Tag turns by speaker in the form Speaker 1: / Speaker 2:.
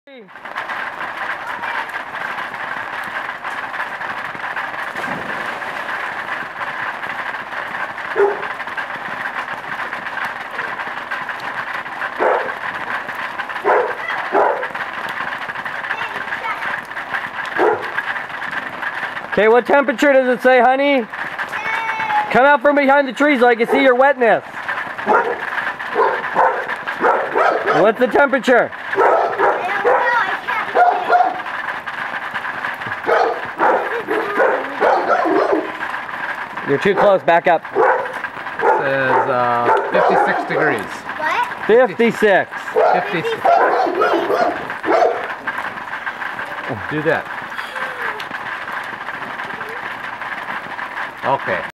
Speaker 1: Okay, what temperature does it say, honey? Come out from behind the trees so I can see your wetness. What's the temperature? You're too close, back up.
Speaker 2: It says 56 degrees.
Speaker 1: What? 56.
Speaker 2: 56. Do that. Okay.